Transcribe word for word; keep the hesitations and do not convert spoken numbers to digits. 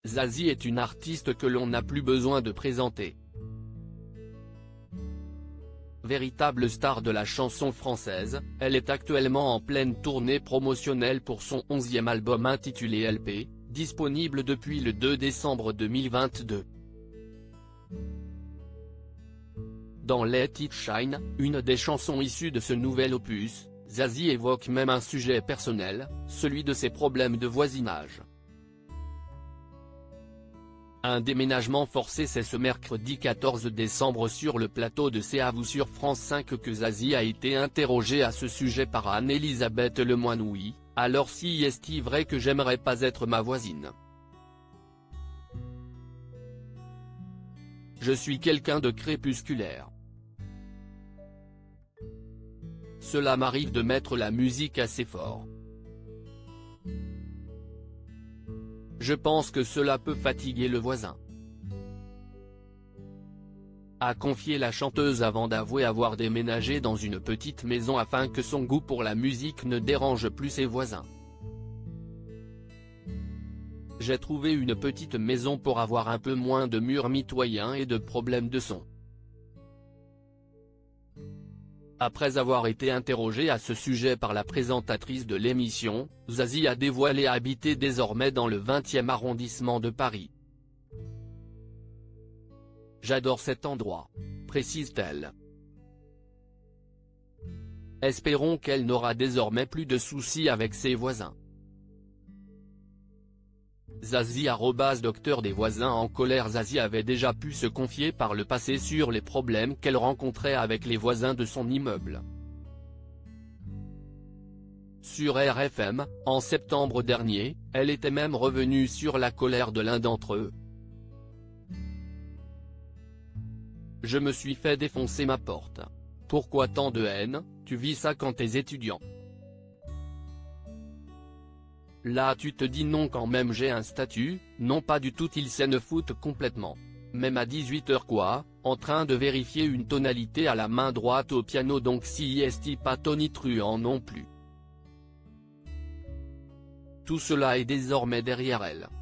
Zazie est une artiste que l'on n'a plus besoin de présenter. Véritable star de la chanson française, elle est actuellement en pleine tournée promotionnelle pour son onzième album intitulé L P, disponible depuis le deux décembre deux mille vingt-deux. Dans Let It Shine, une des chansons issues de ce nouvel opus, Zazie évoque même un sujet personnel, celui de ses problèmes de voisinage. Un déménagement forcé. C'est ce mercredi quatorze décembre sur le plateau de C'est à vous sur France cinq que Zazie a été interrogée à ce sujet par Anne-Elisabeth Lemoinoury. Alors si est-il vrai que j'aimerais pas être ma voisine? Je suis quelqu'un de crépusculaire. Cela m'arrive de mettre la musique assez fort. Je pense que cela peut fatiguer le voisin, a confié la chanteuse avant d'avouer avoir déménagé dans une petite maison afin que son goût pour la musique ne dérange plus ses voisins. J'ai trouvé une petite maison pour avoir un peu moins de murs mitoyens et de problèmes de son. Après avoir été interrogée à ce sujet par la présentatrice de l'émission, Zazie a dévoilé habiter désormais dans le vingtième arrondissement de Paris. J'adore cet endroit, précise-t-elle. Espérons qu'elle n'aura désormais plus de soucis avec ses voisins. Zazie arrobase docteur des voisins en colère. Zazie avait déjà pu se confier par le passé sur les problèmes qu'elle rencontrait avec les voisins de son immeuble. Sur R F M, en septembre dernier, elle était même revenue sur la colère de l'un d'entre eux. Je me suis fait défoncer ma porte. Pourquoi tant de haine? Tu vis ça quand t'es étudiant. Là tu te dis non quand même j'ai un statut, non pas du tout, il s'en fout complètement. Même à dix-huit heures quoi, en train de vérifier une tonalité à la main droite au piano, donc si est pas tonitruant non plus. Tout cela est désormais derrière elle.